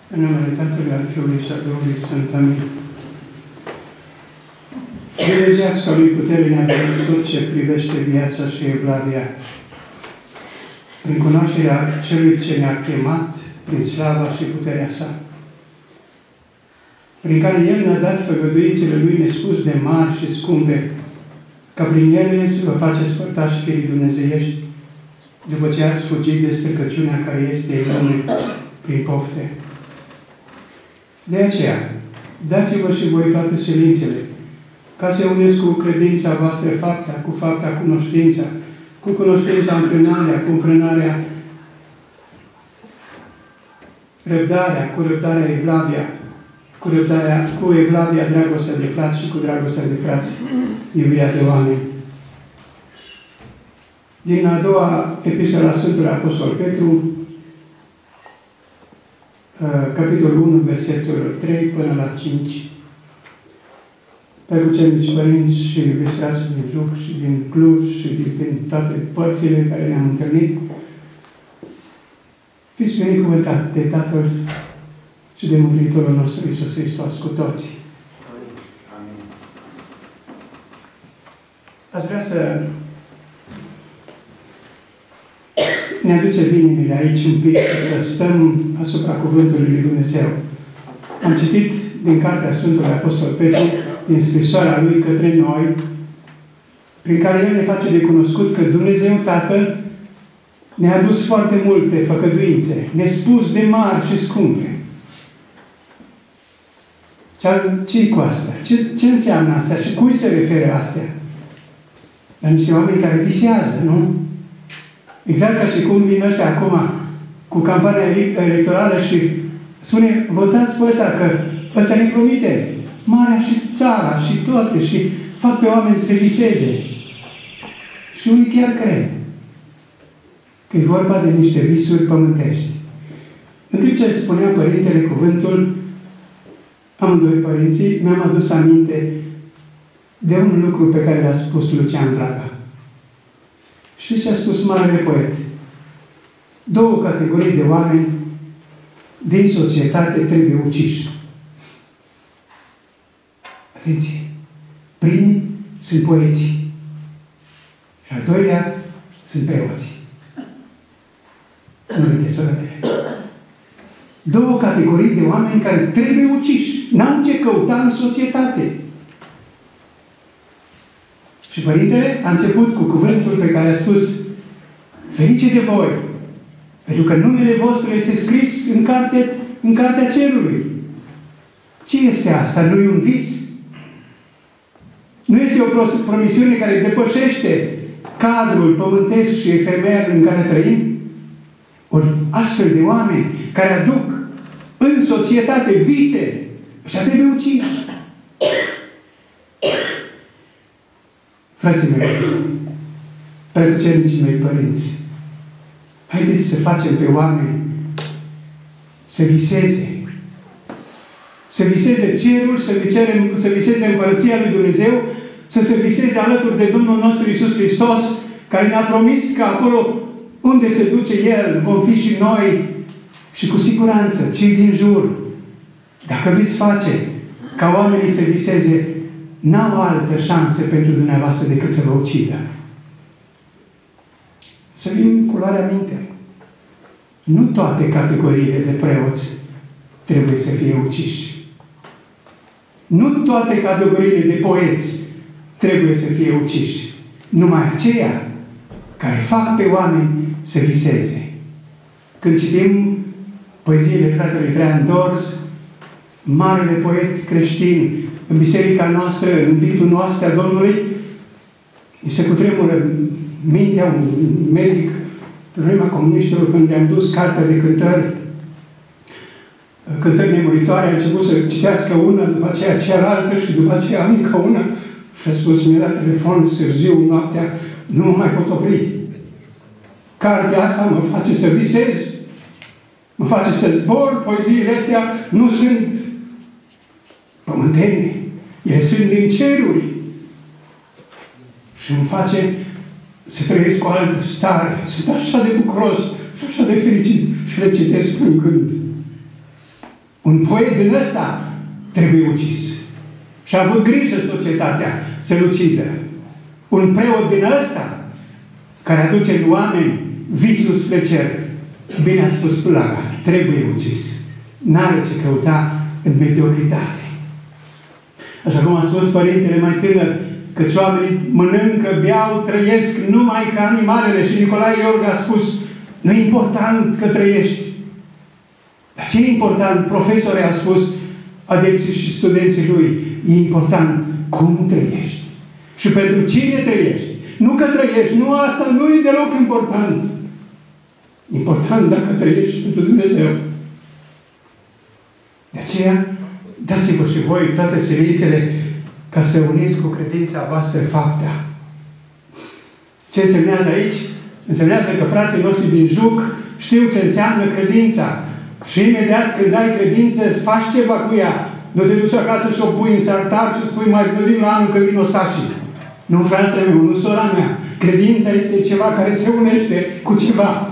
În numele Tatălui, al Fiului și al Duhului Sfânt. Amin. Dumnezeiasca lui putere ne-a dat tot ce privește viața și evlavia. Prin cunoașterea Celui ce ne-a chemat, prin slava și puterea sa, prin care El ne-a dat făgăduințele Lui nespus de mari și scumpe, ca prin ele să vă faceți părtași firii dumnezeiești, după ce ați fugit de stricăciunea care este în lume prin pofte. De aceea, dați-vă și voi toate silințele, ca să uneți cu credința voastră fapta, cu fapta cunoștința, cu cunoștința înfrânarea, cu înfrânarea răbdarea, cu răbdarea evlavia, cu evlavia dragostea de frați și cu dragostea de frați, iubirea de oameni. Din a doua epistola Sfântului Apostol Petru, capitolul 1, versetul 3 până la 5. Preacucernici părinți și iubiți frați din Juc și din Cluj și din toate părțile care ne-am întâlnit, fiți binecuvântați de Tatăl și de Mântuitorul nostru Iisus Hristos cu toții. Amin. Aș vrea să ne aduce binele aici un pic, să stăm asupra Cuvântului lui Dumnezeu. Am citit din cartea Sfântului Apostol Petru, din scrisoarea lui către noi, prin care El ne face de cunoscut că Dumnezeu Tatăl ne-a adus foarte multe făcăduințe, nespus de mari și scumpe. Ce-i cu asta? Ce înseamnă asta? Și cui se referă astea? La niște oameni care visează, nu? Exact ca și cum vin ăștia acum cu campania electorală și spune, votați pe ăsta, că ăsta ne promite marea și țara și toate și fac pe oameni să se viseze. Și unii chiar cred că e vorba de niște visuri pământești. În timp ce spunea Părintele cuvântul, amândoi părinții, mi-am adus aminte de un lucru pe care l-a spus Lucian Blaga. Știți ce a spus marele poet? Două categorii de oameni din societate trebuie uciși. Atenție! Primii sunt poeții. Și al doilea sunt preoții. Nu uite, soră. Două categorii de oameni care trebuie uciși. N-au ce căuta în societate. Și Părintele a început cu cuvântul pe care a spus: ferice de voi, pentru că numele vostru este scris în cartea cerului. Ce este asta? Nu e un vis? Nu este o promisiune care depășește cadrul pământesc și efemer în care trăim? Ori astfel de oameni care aduc în societate vise, ăștia trebuie uciși. Frații mei, preacucernicii mei părinți, haideți să facem pe oameni să viseze. Să viseze cerul, să viseze împărăția lui Dumnezeu, să se viseze alături de Domnul nostru Iisus Hristos, care ne-a promis că acolo unde se duce El, vom fi și noi și cu siguranță cei din jur. Dacă veți face ca oamenii să viseze, n-au altă șansă pentru dumneavoastră decât să vă ucidă. Să fim cu luarea minte. Nu toate categoriile de preoți trebuie să fie uciși. Nu toate categoriile de poeți trebuie să fie uciși. Numai aceia care fac pe oameni să viseze. Când citim poeziile fratelui Traian Dors, marele poet creștin, în biserica noastră, în pictul noastră a Domnului, îi se cutremură mintea un medic pe vremea comuniștilor, când i-am dus cartea de cântări nemuritoare, a început să citească una, după aceea cealaltă și după aceea încă una și a spus, mi-a dat telefon târziu, noaptea, nu mă mai pot opri. Cartea asta mă face să visez, mă face să zbor, poeziile astea nu sunt pământene, ele sunt din ceruri. Și îmi face să trăiesc o altă stare. Sunt așa de bucuros și așa de fericit și le citesc plângând. Un poet din ăsta trebuie ucis. Și a avut grijă societatea să-l ucidă. Un preot din ăsta care aduce în oameni visul spre cer. Bine a spus Plaga, trebuie ucis. N-are ce căuta în mediocritate. Așa cum a spus părintele mai tânăr, căci oamenii mănâncă, beau, trăiesc numai ca animalele. Și Nicolae Iorga a spus, nu e important că trăiești. Dar ce e important? Profesorii au spus, adepții și studenții lui, e important cum trăiești. Și pentru cine trăiești. Nu că trăiești, nu asta nu e deloc important. Important dacă trăiești pentru Dumnezeu. De aceea, dați-vă și voi toate silințele ca să uniți cu credința voastră fapta. Ce însemnează aici? Însemnează că frații noștri din Juc știu ce înseamnă credința. Și imediat când ai credință, faci ceva cu ea. Nu te duci acasă și o pui în sartar și spui mai gândim la anul când vin ostacii. Nu, fratele meu, nu sora mea. Credința este ceva care se unește cu ceva.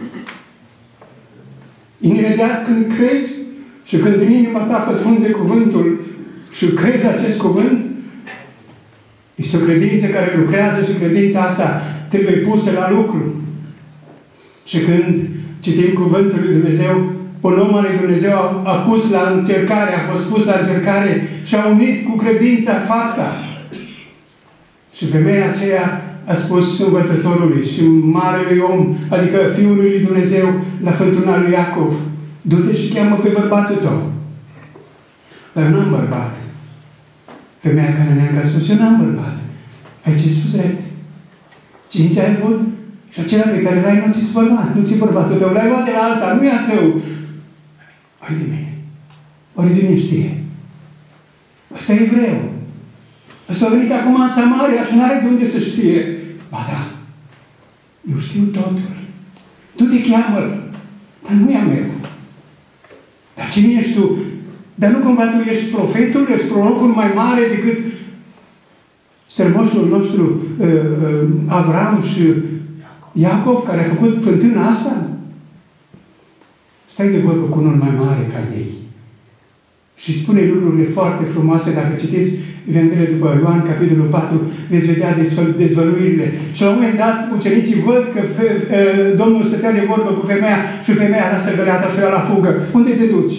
Imediat când crezi și când în inima ta pătrunde cuvântul și crezi acest cuvânt, este o credință care lucrează și credința asta trebuie pusă la lucru. Și când citim cuvântul lui Dumnezeu, un om al lui Dumnezeu a pus la încercare, a fost pus la încercare și a unit cu credința fapta. Și femeia aceea a spus învățătorului și marelui om, adică Fiului lui Dumnezeu, la fântâna lui Iacov, du-te și cheamă pe bărbatul tău. Dar eu n-am bărbat. Femeia cananeancă a spus, eu n-am bărbat. Aici e spus drept. 5 ai avut și acela pe care l-ai nu ți-s bărbat. Nu ți-i bărbatul tău. L-ai luat de la alta, nu e a tău. Ori de mine. Ori de mine știe. Ăsta e evreu. Ăsta a venit acum în Samaria și n-are de unde să știe. Ba da. Eu știu totul. Tu te cheamă, dar nu e a meu. Dar cine ești tu? Dar nu cumva tu ești profetul, ești prorocul mai mare decât strămoșul nostru Avram și Iacov, care a făcut fântâna asta? Stai de vorbă cu unul mai mare ca ei. Și spune lucrurile foarte frumoase. Dacă citiți Evanghelia după Ioan, capitolul 4, veți vedea dezvăluirile. Și la un moment dat, ucenicii văd că Domnul stătea de vorbă cu femeia și femeia lasă găleata și ia la fugă. Unde te duci?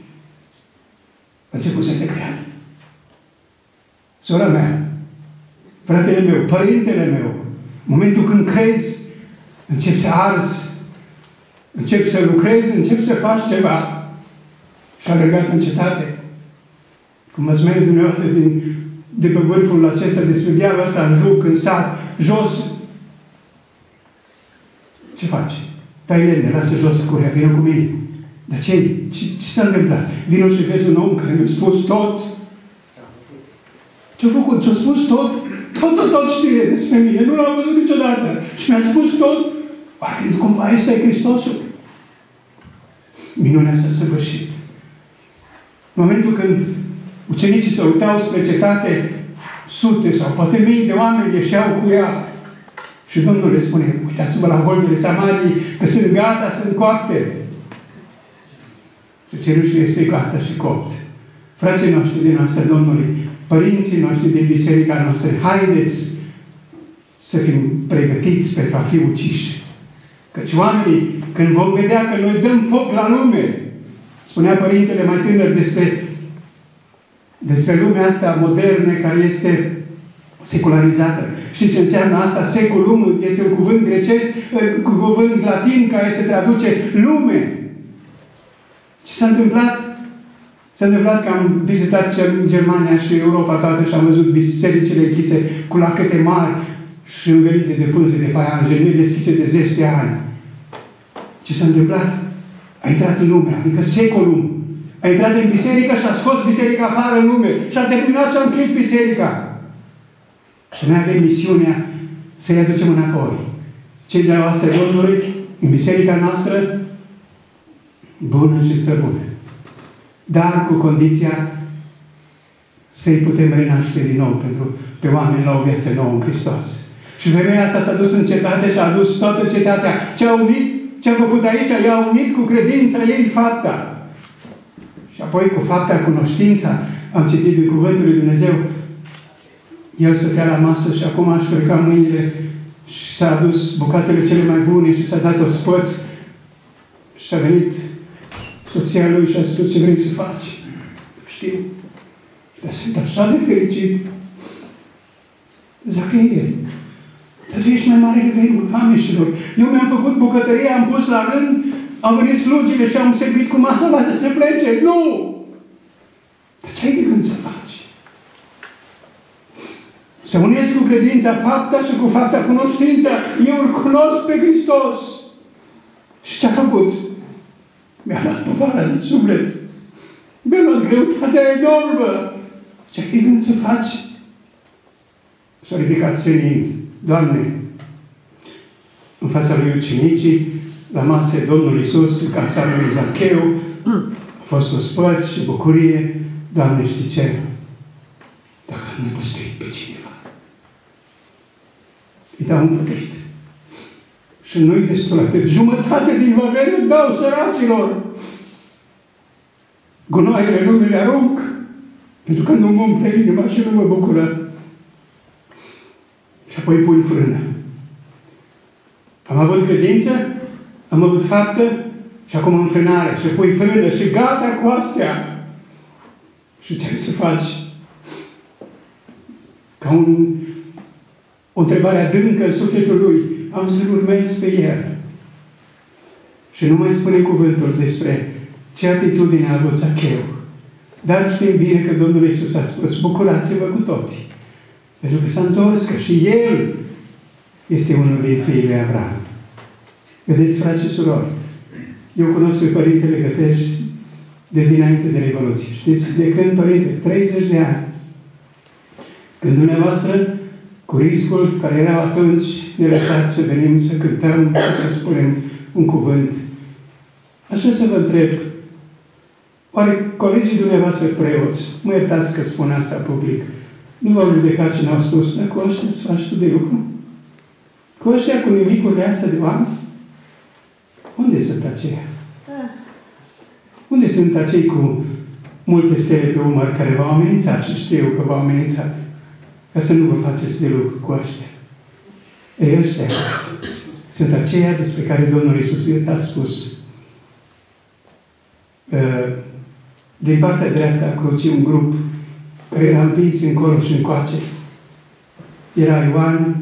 A început să se creadă. Sora mea, fratele meu, părintele meu, momentul când crezi, începi să arzi, începi să lucrezi, începi să faci ceva. Și a alergat în cetate. Cum ați mers dumneavoastră de pe vârful acesta, de studialul ăsta, în Juc, în sat, jos. Ce faci? Tai lemne, lasă jos curea, vină cu mine. Dar ce s-a întâmplat? Vino și vezi un om care mi-a spus tot. Ce-a făcut? Ce-a spus tot? Tot știe despre mine. Nu l-am văzut niciodată. Și mi-a spus tot. Parcă cumva ăsta e Hristosul. Minunea s-a săvârșit. În momentul când ucenicii se uitau spre cetate, sute sau poate mii de oameni ieșeau cu ea. Și Domnul le spune, uitați-vă la holdele Samariei, că sunt gata, sunt coapte. Cerușul este gata și copt. Frații noștri din noastră Domnului, părinții noștri din biserica noastră, haideți să fim pregătiți pentru a fi uciși. Căci oamenii, când vom vedea că noi dăm foc la lume, spunea părintele mai tânăr despre lumea asta modernă care este secularizată. Știți ce înseamnă asta? Seculum este un cuvânt grecesc, un cuvânt latin care se traduce lume. Ce s-a întâmplat? S-a întâmplat că am vizitat Germania și Europa toată și am văzut bisericile închise cu lacăte mari și învelite de pânze de paianjen, nedeschise de 10 de ani. Ce s-a întâmplat? A intrat în lume, adică secolum. A intrat în biserică și a scos biserica afară în lume. Și a terminat și a închis biserica. Și noi avem misiunea să-i aducem înapoi. Cei de la voastră Domnului, în biserica noastră, bună și străbună. Dar cu condiția să-i putem renaște din nou pe oameni la o viață nouă în Hristos. Și femeia asta s-a dus în cetate și a adus toată cetatea. Ce a unit? Ce a făcut aici? I-a unit cu credința ei fapta. Și apoi cu fapta, cunoștința, am citit din Cuvântul lui Dumnezeu, el stătea la masă și acum își freca mâinile și s-a adus bucatele cele mai bune și s-a dat ospăț și a venit soția lui și a spus: ce vrei să faci? Știu. Dar sunt așa de fericit. Zacheie, dar tu ești mai mare decât ei, Ameșilor. Eu mi-am făcut bucătăria, am pus la rând, au venit slugile și am servit cu masa la să se plece. Nu! Dar ce ai de gând să faci? Să unesc cu credința fapta și cu fapta cunoștința. Eu îl cunosc pe Hristos. Și ce a făcut? Mi-a luat povara din suflet. Mi-a luat greutatea enormă. Ce ai de gând să faci? S-a ridicat senin. Doamne, în fața lui ucenicii, la masă Domnul Iisus, în casa lui Zacheu, a fost ospăț și bucurie. Doamne, știi ce? Dacă nu păstui pe cineva, îi dau un pătrit. Și nu-i destul atât. Jumătate din avere îmi dau săracilor. Gunoaiele nu mi le arunc, pentru că nu mă umple inima și nu mă bucură. Și apoi pun frână. Am avut credință, am avut faptă și acum înfrânare. Și pui frână și gata cu astea. Și ce ai să faci? Ca o întrebare adâncă în sufletul lui. Am să-L urmez pe El. Și nu mai spune cuvântul despre ce atitudine a avut Zacheu. Dar știm bine că Domnul Iisus a spus: bucurați-vă cu toții. Pentru că s-a întors, că și El este unul din fiii lui Abraham. Vedeți, frați și surori, eu cunosc pe Părintele Găteș de dinainte de Revoluție. Știți de când, Părinte? 30 de ani. Când dumneavoastră, cu riscul care era atunci, ne lăsați să venim să cântăm și să spunem un cuvânt. Aș vrea să vă întreb, oare colegii dumneavoastră preoți, mă iertați că spun asta public, nu v-au judecat și n-au spus: dar cu ăștia îți faci tu de lucru? Cu ăștia, cu nimicurile astea de oameni? Unde sunt aceia? Unde sunt acei cu multe stele pe umăr care v-au amenințat și știu că v-au amenințat? Ca să nu vă faceți de lucru cu ăștia. Ei, ăștia sunt aceia despre care Domnul Iisus a spus. Din partea dreaptă a crucii un grup care era împins încolo și încoace. Era Ioan,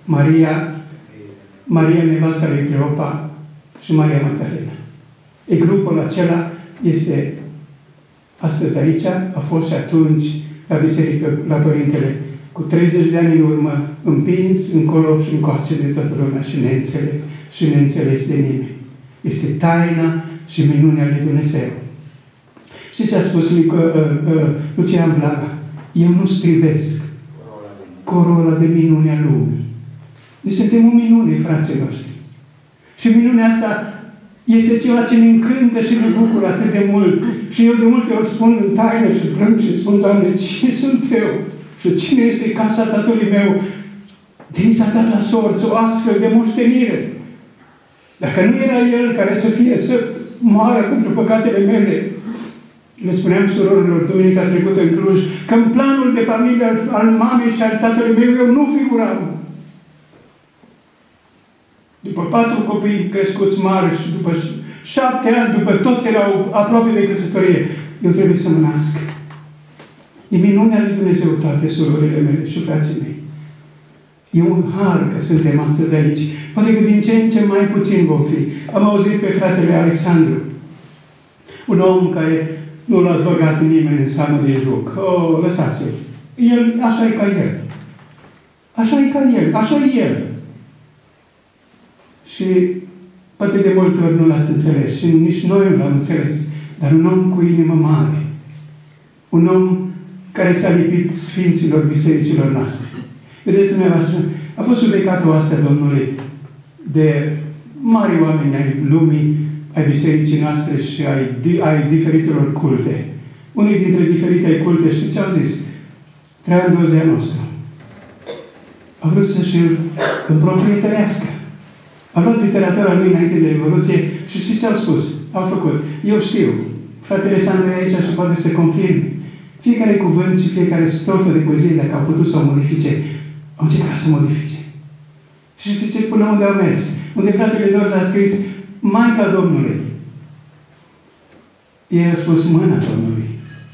Maria nevasta lui Cleopa și Maria Magdalena. E grupul acela este astăzi aici, a fost și atunci la biserică, la Părintele, cu 30 de ani în urmă, împins încolo și încoace de toată lumea și neînțeles de nimeni. Este taina și minunea lui Dumnezeu. Știți ce a spus Lucian Blaga? Eu nu strivesc corola de minunea lumii. Noi suntem o minune, frații noștri. Și minunea asta este ceva ce ne încântă și ne bucură atât de mult. Și eu de multe ori spun în taină și plâng și spun: Doamne, cine sunt eu? Și cine este casa tatălui meu? Din s-a dat la sorți o astfel de moștenire. Dacă nu era El care să moară pentru păcatele mele, le spuneam surorilor duminica trecută în Cluj, că în planul de familie al mamei și al tatălui meu eu nu figuram. După 4 copii crescuți mari și după 7 ani, după toți erau aproape de căsătorie, eu trebuie să mă nasc. E minunea lui Dumnezeu, toate surorile mele și frații mei. E un har că suntem astăzi aici. Poate că din ce în ce mai puțin vom fi. Am auzit pe fratele Alexandru, un om care nu l-ați băgat nimeni în seamă de joc. Oh, lăsați-l. El, așa e ca el. Așa e ca el. Așa e el. Și poate de multe ori nu l-ați înțeles. Și nici noi nu l-am înțeles. Dar un om cu inimă mare. Un om care s-a lipit sfinților bisericilor noastre. Vedeți dumneavoastră, a fost judecată oastea Domnului de mari oameni ai lumii, ai bisericii noastre și ai diferitelor culte. Unii dintre diferite culte, știți ce au zis? Traian Dozea nostru. A vrut să-și împroprietărească. A luat literatura lui înainte de Revoluție și știți ce au spus? Au făcut. Eu știu. Fratele Sandru e aici și poate să confirme. Fiecare cuvânt și fiecare strofă de poezie, dacă au putut să o modifice, au încercat să modifice. Și zice, până unde au mers? Unde fratele Dorz a scris, Maica Domnului. Ei au spus, mâna Domnului.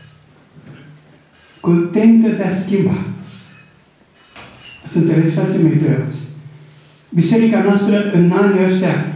Cu tentă de a schimba. Ați înțeles, frații mei preoți? Biserica noastră, în anii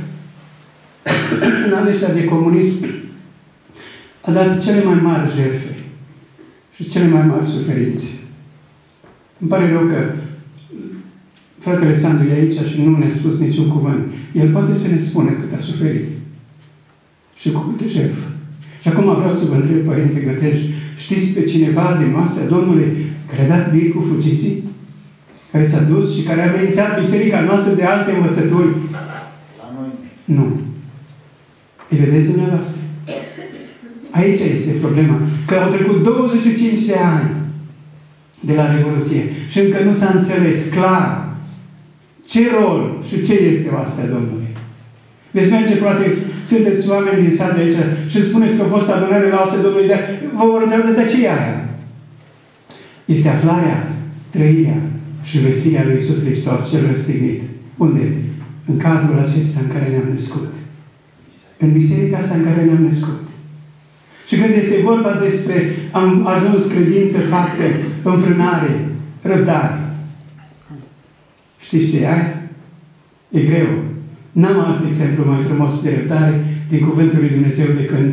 ăștia de comunism, a dat cele mai mari jertfe și cele mai mari suferințe. Îmi pare rău că fratele Sandru e aici și nu ne-a spus niciun cuvânt. El poate să ne spună cât a suferit și cu câte jertfă. Și acum vreau să vă întreb, Părinte Găteș, știți pe cineva din noastră Domnului care a dat bir cu fugiții? Care s-a dus și care a amenințat biserica noastră de alte învățături? Nu. Îi vedeți dumneavoastră? Aici este problema. Că au trecut 25 de ani de la Revoluție și încă nu s-a înțeles clar ce rol și ce este oastea Domnului. Veți merge, poate, sunteți oameni din sat de aici și spuneți că a fost adunare la oastea Domnului, dar vă vor întreba de ce e aia. Este aflarea, trăirea și vestirea lui Iisus Hristos cel răstignit. Unde? În cadrul acesta în care ne-am născut. În biserica asta în care ne-am născut. Și când este vorba despre am ajuns credință, fapte, înfrânare, răbdare. Știți ce e aia? E greu. N-am alt exemplu mai frumos de răbdare din Cuvântul lui Dumnezeu de când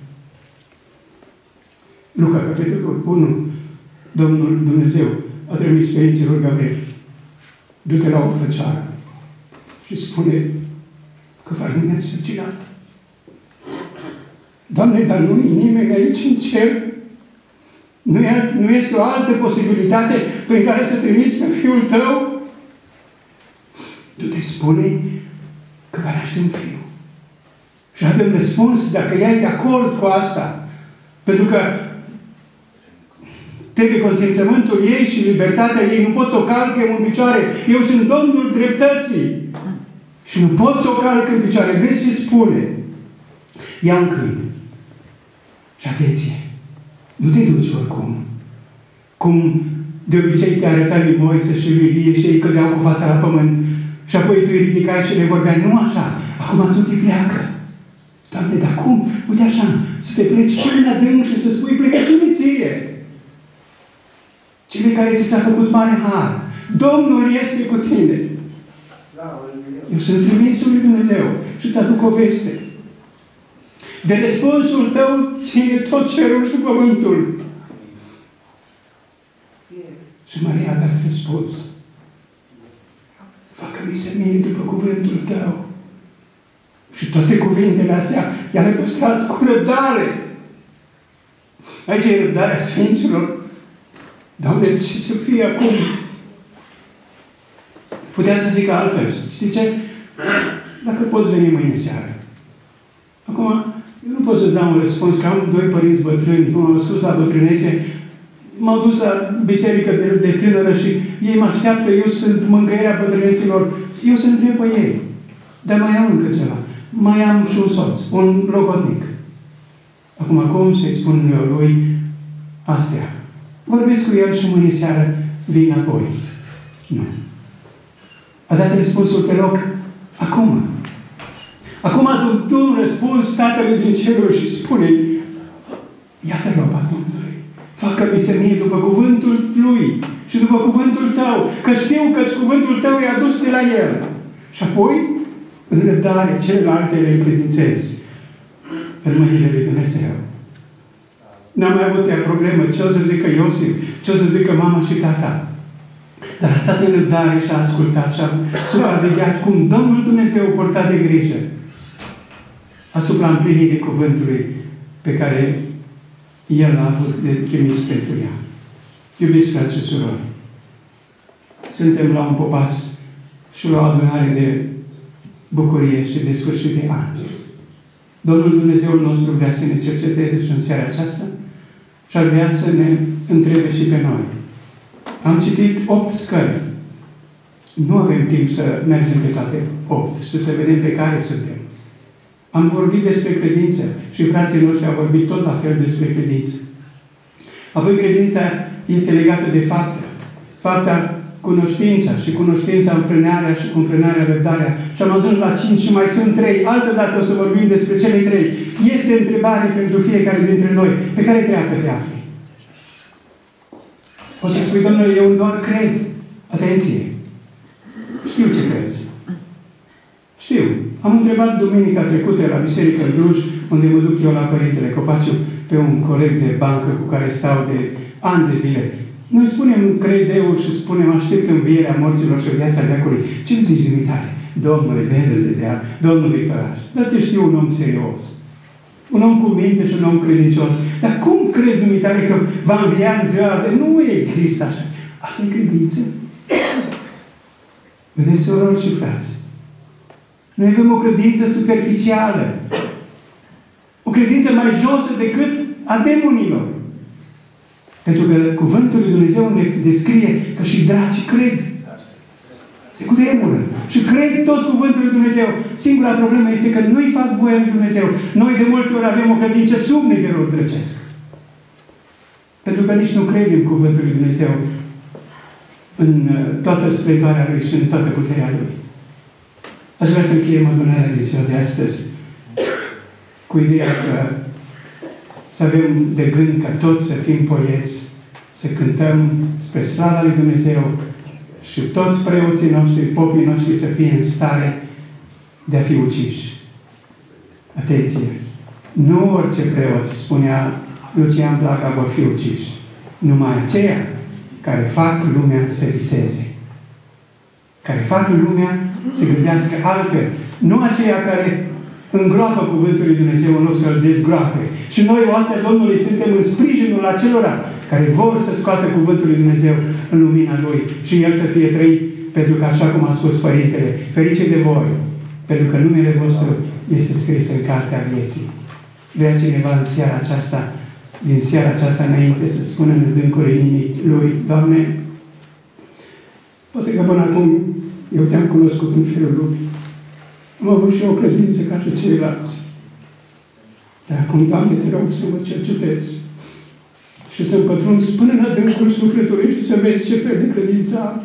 Luca, capitolul 1, Domnul Dumnezeu a trimis pe Îngerul Gabriel. Du-te la o făceară și spune că va rămâne însărcinat. Doamne, dar nu-i nimeni aici în cer? Nu este o altă posibilitate prin care să trimiți pe Fiul Tău? Du-te, spune că va naște un fiu. Și dă-mi răspuns dacă ea e de acord cu asta. Pentru că trebuie consimțământul ei și libertatea ei. Nu pot să o calce în picioare. Eu sunt Domnul dreptății. Și nu pot să o calc în picioare. Vezi ce spune? Ia un câine. Și atenție, nu te duci oricum. Cum de obicei te arăta lui Moise și lui Ilie și ei cădeau cu fața la pământ. Și apoi tu îi ridicai și le vorbeai. Nu așa. Acum tu te pleacă. Doamne, dar cum? Uite așa, să te pleci până în adânc și să spui plecăciune ție. Cele care ți s-a făcut mare har. Domnul este cu tine. Eu sunt trimisul lui Dumnezeu și îți aduc o veste. De răspunsul tău ține tot cerul și pământul. Și Maria a dat răspuns. Facă-mi să mie după cuvântul tău. Și toate cuvintele astea i-a păstrat cu răbdare. Aici e răbdarea Sfinților. Doamne, ce să fie acum? Putea să zică altfel. Știi ce? Dacă poți veni mâine seară. Acum, eu nu pot să dau un răspuns, că am doi părinți bătrâni, cum am spus la bătrânețe, m-au dus la biserică de tânără și ei mă așteaptă, eu sunt mângâierea bătrâneților, eu să întreb pe ei. Dar mai am încă ceva. Mai am și un soț, un logodnic. Acum, cum să-i spun eu lui astea? Vorbesc cu el și mâine seară vin apoi. Nu. A dat răspunsul pe loc acum. Acum tu un răspuns Tatălui din ceruri și spune-i, iată roba Domnului, facă-mi să mie după cuvântul Lui și după cuvântul Tău, că știu că cuvântul Tău e adus de la El. Și apoi, în răbdare, celelalte le încredințez în mâinile lui Dumnezeu. N-am mai avut ea problemă, ce o să zică Iosif, ce o să zică mama și tata. Dar a stat în răbdare și a ascultat și a supravegheat cum Domnul Dumnezeu a purtat de grijă asupra împlinirii cuvântului pe care El a avut de trimis pentru ea. Iubiți frați și surori, suntem la un popas și la o adunare de bucurie și de sfârșit de an. Domnul Dumnezeul nostru vrea să ne cerceteze și în seara aceasta și ar vrea să ne întrebe și pe noi. Am citit 8 scări. Nu avem timp să mergem pe toate 8 și să vedem pe care suntem. Am vorbit despre credință și frații noștri au vorbit tot la fel despre credință. Apoi credința este legată de fapte. Fapta, cunoștința și cunoștința înfrânarea și cu înfrânarea răbdarea. Și am ajuns la 5 și mai sunt 3. Altădată o să vorbim despre cele 3. Este întrebare pentru fiecare dintre noi. Pe care treaptă te afli? O să spui, Domnule, eu doar cred. Atenție! Știu ce crezi. Știu. Am întrebat duminica trecută la biserică în Cluj, unde mă duc eu la Părintele Copaciu, pe un coleg de bancă cu care stau de ani de zile. Noi spunem cred eu și spunem aștept învierea morților și viața veacului. Ce-mi zici, Dumitare? Domnule, vezi de ea, Domnul Victoraș. Dar te știu un om serios. Un om cu minte și un om credincios. Dar cum crezi, Dumitare, că va învia în ziua de... Nu există așa. Asta e credință. Vedeți, sorori și frați? Noi avem o credință superficială. O credință mai josă decât a demonilor. Pentru că Cuvântul lui Dumnezeu ne descrie că și dracii cred. Se cutremură. Și cred tot Cuvântul lui Dumnezeu. Singura problemă este că nu-i fac voia lui Dumnezeu. Noi de multe ori avem o credință sub nivelul drăcesc. Pentru că nici nu credem Cuvântul lui Dumnezeu în toată splendoarea Lui și în toată puterea Lui. Aș vrea să încheiem adunarea de ziua de astăzi cu ideea că să avem de gând ca toți să fim poeți, să cântăm spre slava lui Dumnezeu și toți preoții noștri, popii noștri să fie în stare de a fi uciși. Atenție! Nu orice preot, spunea Lucian Blaga, vor fi uciși. Numai aceia care fac lumea să viseze. Care fac lumea să gândească altfel. Nu aceia care îngroapă Cuvântul lui Dumnezeu în loc să-L dezgroape. Și noi, oastea Domnului, suntem în sprijinul acelora care vor să scoată Cuvântul lui Dumnezeu în lumina Lui și El să fie trăit, pentru că, așa cum a spus Părintele, ferice de voi, pentru că numele vostru este scris în cartea vieții. Vrea cineva în seara aceasta, din seara aceasta înainte, să spună în adâncul inimii Lui, Doamne, poate că până acum eu te-am cunoscut în felul Lui. Am avut și o credință ca și ceilalți. Dar acum, Doamne, te rog să mă cercetezi și să-mi pătrunzi până în adâncul sufletului și să vezi ce fel de credință am.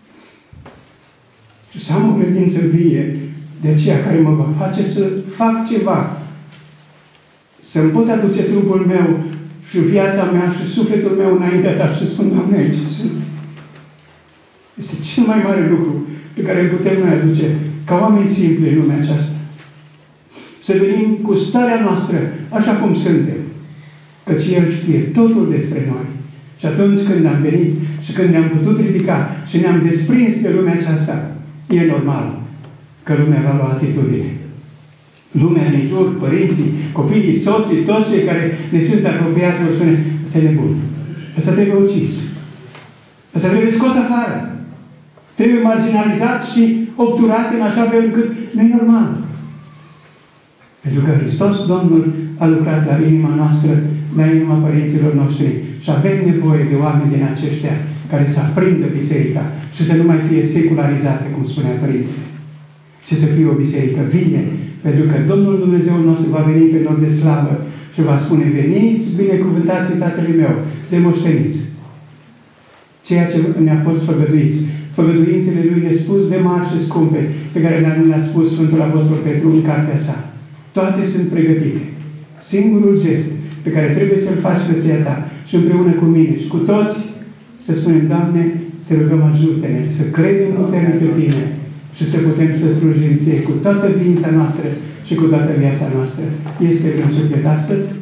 Și să am o credință vie de aceea care mă va face să fac ceva. Să-mi pot aduce trupul meu și viața mea și sufletul meu înaintea Ta și să spun, Doamne, aici sunt. Este cel mai mare lucru pe care îl putem noi aduce ca oameni simpli în lumea aceasta. Să venim cu starea noastră așa cum suntem. Căci El știe totul despre noi. Și atunci când am venit și când ne-am putut ridica și ne-am desprins de lumea aceasta, e normal că lumea va lua atitudine. Lumea din jur, părinții, copiii, soții, toți cei care ne sunt apropiați, vor spune, ăsta e nebun. Ăsta trebuie ucis. Ăsta trebuie scos afară. Trebuie marginalizat și obturat în așa fel încât nu e normal. Pentru că Hristos, Domnul, a lucrat la inima noastră, la inima părinților noștri. Și avem nevoie de oameni din aceștia care să aprindă biserica și să nu mai fie secularizată, cum spunea Părintele. Ci să fie o biserică vie. Pentru că Domnul Dumnezeu nostru va veni pe nor de slavă și va spune, veniți, binecuvântați Tatălui meu, de moșteniți. Ceea ce ne-a fost făgăduiți. Făgăduințele Lui nespus de mari și scumpe, pe care le-a spus Sfântul Apostol Petru în cartea sa. Toate sunt pregătite. Singurul gest pe care trebuie să-l faci, frăția ta, și împreună cu mine și cu toți, să spunem, Doamne, te rugăm, ajută-ne să credem puternic pe Tine și să putem să slujim Ție cu toată ființa noastră și cu toată viața noastră. Este în suflet astăzi